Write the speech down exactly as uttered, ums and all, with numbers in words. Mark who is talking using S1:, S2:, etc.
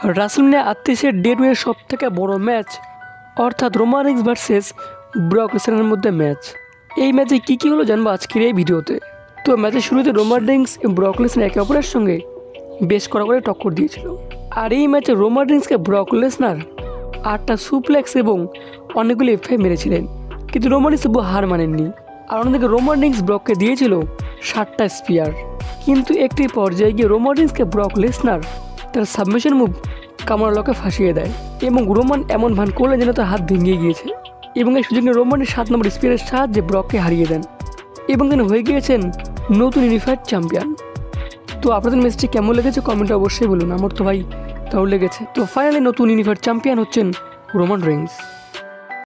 S1: রাসেলম্যানিয়া আটত্রিশের day to এর সব থেকে বড় ম্যাচ অর্থাৎ রোমান রিন্স ভার্সেস ব্রক লেসনারের মধ্যে ম্যাচ। এই ম্যাচে কী কী হলো জানবো আজকের এই ভিডিওতে। তো ম্যাচের শুরুতে রোমান রিন্স এবং ব্রক লেসনার একে অপরের সঙ্গে বেশ কড়া করে টক্কর দিয়েছিল। আর এই ম্যাচে রোমান রিন্সকে ব্রক লেসনার আটটা সুপ্লেক্স এবং অনেকগুলি এফ ফাইভ মেরেছিলেন, কিন্তু রোমান রিন্স তবু হার মানেননি। আর অন্যদিকে রোমান রিন্স ব্রককে দিয়েছিল ষাটটা স্পিয়ার, কিন্তু একটি পর্যায়ে গিয়ে রোমান রিন্সকে ব্রক লেসনার তার সাবমিশন মুভ কামড়ালকে ফাঁসিয়ে দেয় এবং রোমান এমন ভান করলেন যেন তার হাত ভেঙে গিয়েছে এবং এই সুযোগে রোমানের সাত নম্বর স্পিয়ারের সাহায্যে ব্রককে হারিয়ে দেন এবং তিনি হয়ে গিয়েছেন নতুন ইউনিফাইড চ্যাম্পিয়ন। তো আপনাদের ম্যাচটি কেমন লেগেছে কমেন্টে অবশ্যই বলুন। আমার তো ভাই তাও লেগেছে। তো ফাইনালি নতুন ইউনিফাইড চ্যাম্পিয়ন হচ্ছেন রোমান রিন্স।